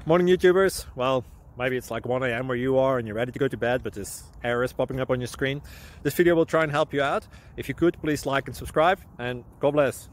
Morning YouTubers. Well, maybe it's like 1 a.m. where you are and you're ready to go to bed, but this error is popping up on your screen. This video will try and help you out. If you could, please like and subscribe, and God bless.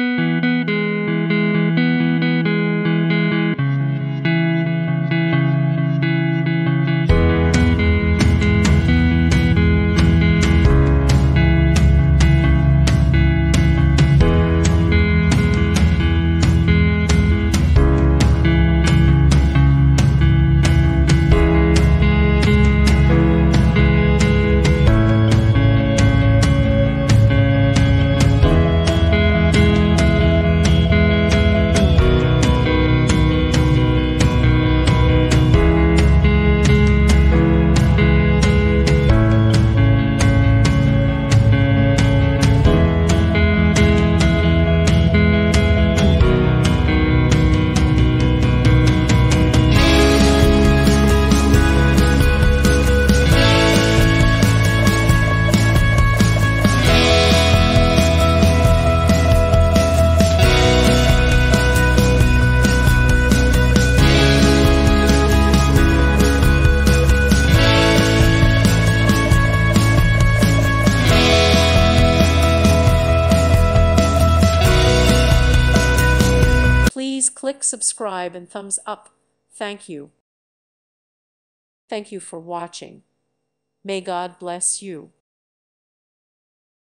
Please click subscribe and thumbs up. Thank you. Thank you for watching. May God bless you.